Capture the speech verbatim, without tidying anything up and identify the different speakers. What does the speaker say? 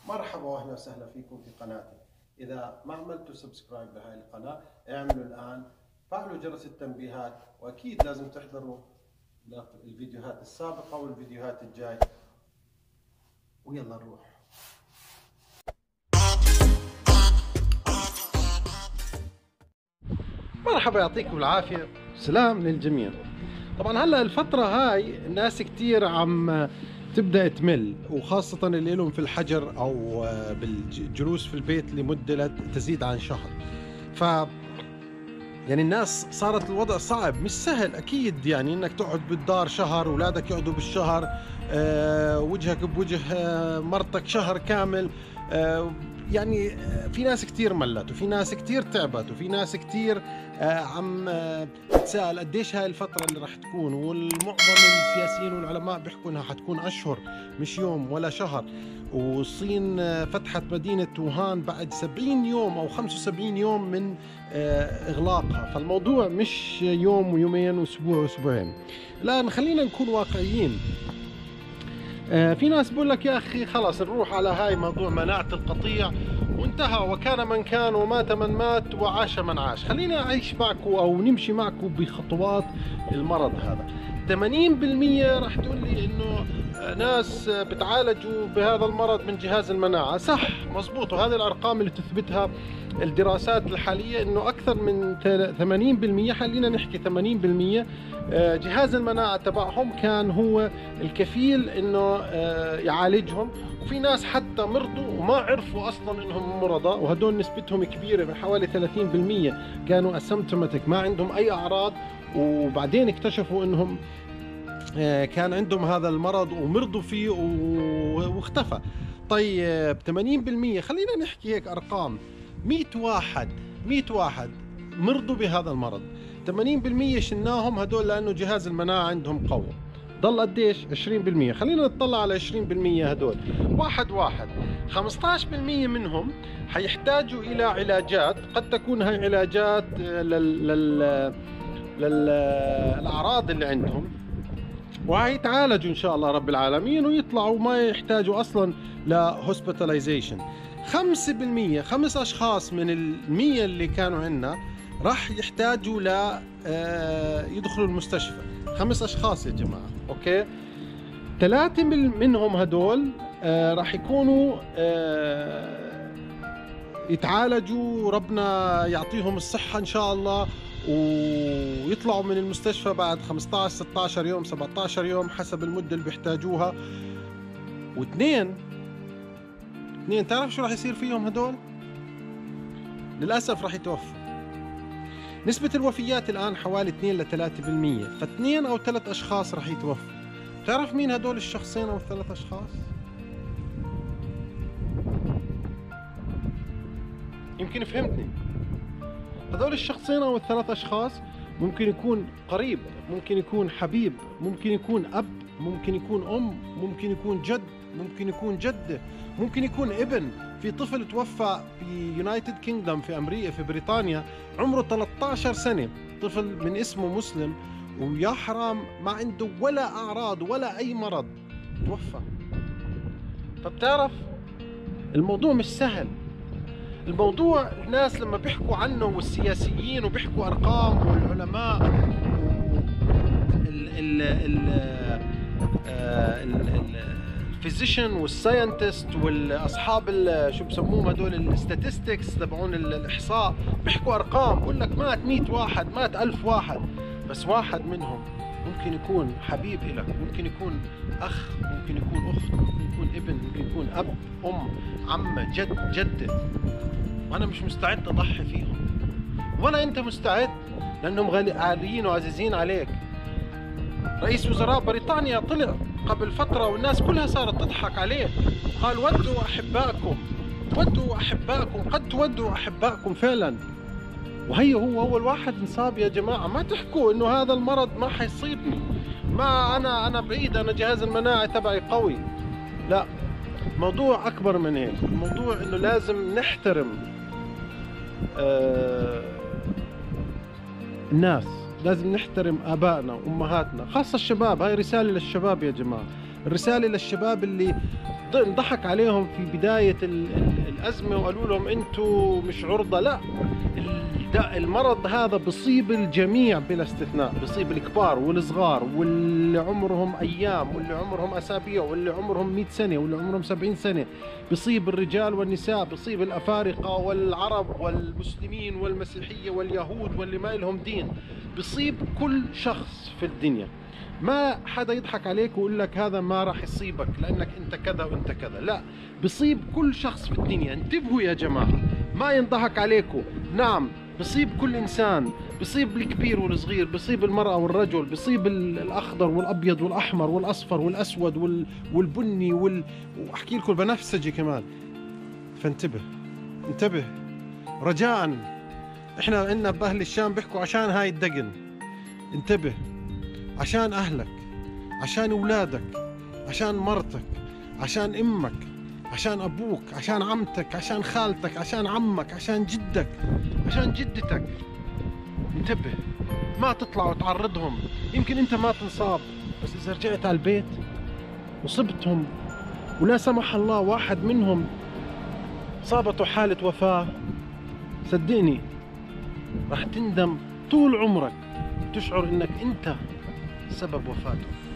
Speaker 1: مرحبا واهلا وسهلا فيكم في قناتي. اذا ما عملتوا سبسكرايب لهاي القناة اعملوا الان، فعلوا جرس التنبيهات، واكيد لازم تحضروا الفيديوهات السابقة والفيديوهات الجاي. ويلا نروح. مرحبا، يعطيكم العافية، سلام للجميع. طبعا هلا الفترة هاي الناس كتير عم تبدأ تمل، وخاصة اللي لهم في الحجر أو بالجلوس في البيت لمدة لا تزيد عن شهر. ف يعني الناس صارت الوضع صعب، مش سهل أكيد، يعني إنك تقعد بالدار شهر، أولادك يقعدوا بالشهر، أه وجهك بوجه أه مرتك شهر كامل. أه يعني في ناس كتير ملت، وفي ناس كتير تعبت، وفي ناس كتير آه عم آه تتساءل قديش هاي الفترة اللي راح تكون. والمعظم السياسيين والعلماء بيحكوا انها حتكون اشهر مش يوم ولا شهر. والصين آه فتحت مدينة ووهان بعد سبعين يوم او خمسة وسبعين يوم من آه اغلاقها، فالموضوع مش يوم ويومين واسبوع واسبوعين. الان خلينا نكون واقعيين. آه في ناس بقول لك يا اخي خلاص نروح على هاي موضوع مناعة القطيع وانتهى، وكان من كان ومات من مات وعاش من عاش. خليني اعيش معكم او نمشي معكم بخطوات المرض هذا. ثمانين بالمئة راح تقول لي انه ناس بتعالجوا بهذا المرض من جهاز المناعة، صح مزبوط، وهذه الارقام اللي تثبتها الدراسات الحالية انه اكثر من ثمانين بالمئة، خلينا نحكي ثمانين بالمئة جهاز المناعة تبعهم كان هو الكفيل انه يعالجهم. وفي ناس حتى مرضوا وما عرفوا اصلا انهم مرضى، وهدول نسبتهم كبيرة، بحوالي ثلاثين بالمئة كانوا اسيمتوماتيك، ما عندهم اي اعراض، وبعدين اكتشفوا انهم كان عندهم هذا المرض ومرضوا فيه واختفى. طيب ثمانين بالمئة خلينا نحكي هيك ارقام، مئة واحد مئة واحد مرضوا بهذا المرض، ثمانين بالمئة شلناهم هدول لانه جهاز المناعة عندهم قوي. ضل قديش؟ عشرين بالمئة. خلينا نطلع على عشرين بالمئة هدول، واحد واحد خمسة عشر بالمئة منهم حيحتاجوا الى علاجات، قد تكون هاي علاجات لل... لل... للأعراض اللي عندهم، وهيتعالجوا إن شاء الله رب العالمين ويطلعوا ما يحتاجوا أصلا لهوسبيتاليزيشن. خمسة بالمئة، خمس أشخاص من المية اللي كانوا عندنا راح يحتاجوا ل يدخلوا المستشفى. خمس أشخاص يا جماعة، أوكي. ثلاثة منهم هدول راح يكونوا يتعالجوا، ربنا يعطيهم الصحة إن شاء الله، ويطلعوا من المستشفى بعد خمسة عشر ستة عشر يوم سبعة عشر يوم حسب المدة اللي بيحتاجوها. واثنين اثنين تعرف شو راح يصير فيهم هدول؟ للأسف راح يتوفوا. نسبة الوفيات الآن حوالي اثنين ل ثلاثة بالمئة، فاثنين أو ثلاث أشخاص راح يتوفوا. تعرف مين هدول الشخصين أو الثلاث أشخاص؟ يمكن فهمتني. هذول الشخصين او الثلاث اشخاص ممكن يكون قريب، ممكن يكون حبيب، ممكن يكون اب، ممكن يكون ام، ممكن يكون جد، ممكن يكون جده، ممكن يكون ابن. في طفل توفى في يونايتد كينجدوم في امريكا في بريطانيا عمره ثلاثة عشر سنة، طفل من اسمه مسلم، ويا حرام ما عنده ولا اعراض ولا اي مرض، توفى. فبتعرف الموضوع مش سهل. الموضوع الناس لما بيحكوا عنه والسياسيين وبيحكوا ارقام والعلماء الفيزيشن والساينتست والاصحاب شو بسموهم هدول الستاتستكس تبعون الاحصاء، بيحكوا ارقام، بقول لك مات مئة واحد، مات ألف واحد، بس واحد منهم ممكن يكون حبيب إلك، ممكن يكون اخ، ممكن يكون اخت، ممكن يكون ابن، ممكن يكون اب، ام، عمه، جد، جده، وأنا مش مستعد أضحي فيهم، ولا أنت مستعد، لأنهم غاليين وعزيزين عليك. رئيس وزراء بريطانيا طلع قبل فترة والناس كلها صارت تضحك عليه، قال ودوا أحبائكم، ودوا أحبائكم، قد تودوا أحبائكم فعلا. وهي هو أول واحد انصاب يا جماعة. ما تحكوا إنه هذا المرض ما حيصيبني، ما أنا أنا بعيد، أنا جهاز المناعي تبعي قوي. لا، موضوع أكبر من هيك. الموضوع إنه لازم نحترم آه الناس، لازم نحترم آبائنا وأمهاتنا، خاصة الشباب. هاي رسالة للشباب يا جماعة، الرسالة للشباب اللي انضحك عليهم في بداية الأزمة وقالوا لهم أنتوا مش عرضة، لا، المرض هذا بصيب الجميع بلا استثناء، بصيب الكبار والصغار واللي عمرهم أيام واللي عمرهم أسابيع واللي عمرهم مئة سنة واللي عمرهم سبعين سنة، بصيب الرجال والنساء، بصيب الأفارقة والعرب والمسلمين والمسيحية واليهود واللي ما لهم دين، بصيب كل شخص في الدنيا. ما حدا يضحك عليك ويقول لك هذا ما راح يصيبك لأنك أنت كذا وأنت كذا، لا، بصيب كل شخص في الدنيا. انتبهوا يا جماعة، ما ينضحك عليكم. نعم بصيب كل إنسان، بصيب الكبير والصغير، بصيب المرأة والرجل، بصيب الأخضر والأبيض والأحمر والأصفر والأسود والبني وال... وأحكي لكم البنفسجي كمان. فانتبه، انتبه رجاء. احنا عندنا بأهل الشام بيحكوا عشان هاي الدقن، انتبه، عشان أهلك، عشان أولادك، عشان مرتك، عشان أمك، عشان أبوك، عشان عمتك، عشان خالتك، عشان عمك، عشان جدك، عشان جدتك. انتبه، ما تطلع وتعرضهم. يمكن أنت ما تنصاب، بس إذا رجعت على البيت وصبتهم ولا سمح الله واحد منهم صابته حالة وفاة، صدقني راح تندم طول عمرك، تشعر إنك أنت سبب وفاته.